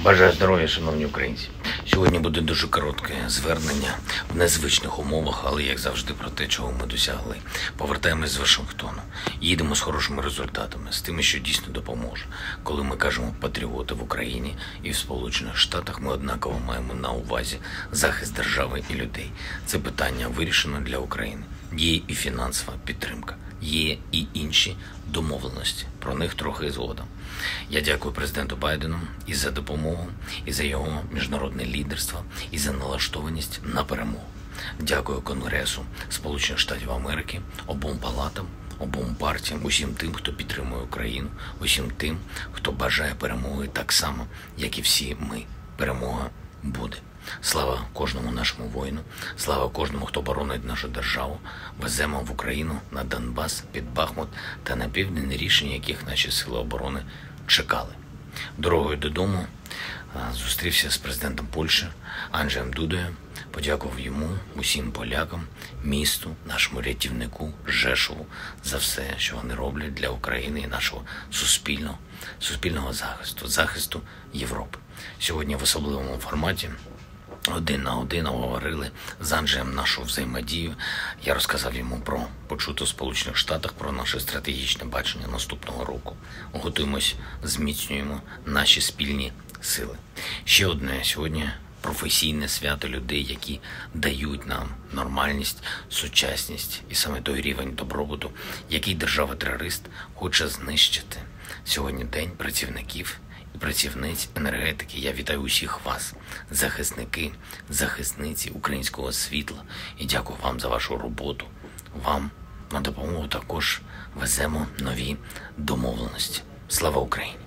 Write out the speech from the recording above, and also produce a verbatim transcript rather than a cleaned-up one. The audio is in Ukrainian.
Бажаю здоров'я, шановні українці. Сьогодні буде дуже коротке звернення в незвичних умовах, але, як завжди, про те, чого ми досягли. Повертаємось з Вашингтону. Їдемо з хорошими результатами, з тими, що дійсно допоможе. Коли ми кажемо «патріоти» в Україні і в Сполучених Штатах, ми однаково маємо на увазі захист держави і людей. Це питання вирішено для України. Є і фінансова підтримка, є і інші домовленості. Про них трохи згодом. Я дякую президенту Байдену і за допомогу, і за його міжнародне лідерство, і за налаштованість на перемогу. Дякую Конгресу Сполучених Штатів Америки, обом палатам, обом партіям, усім тим, хто підтримує Україну, усім тим, хто бажає перемоги так само, як і всі ми. Перемога буде. Слава кожному нашому воїну, слава кожному, хто боронить нашу державу. Веземо в Україну, на Донбас, під Бахмут та на південь, рішення яких наші сили оборони чекали. Дорогою додому зустрівся з президентом Польщі Анджеєм Дудою, подякував йому, усім полякам, місту, нашому рятівнику Жешову за все, що вони роблять для України і нашого суспільного, суспільного захисту, захисту Європи. Сьогодні в особливому форматі один на один говорили з Анджеєм нашу взаємодію. Я розказав йому про почуто в Сполучених Штатах, про наше стратегічне бачення наступного року. Готуємось, зміцнюємо наші спільні сили. Ще одне сьогодні професійне свято людей, які дають нам нормальність, сучасність і саме той рівень добробуту, який держава-терорист хоче знищити. Сьогодні день працівників і працівниць енергетики. Я вітаю усіх вас, захисники, захисниці українського світла, і дякую вам за вашу роботу. Вам на допомогу також веземо нові домовленості. Слава Україні!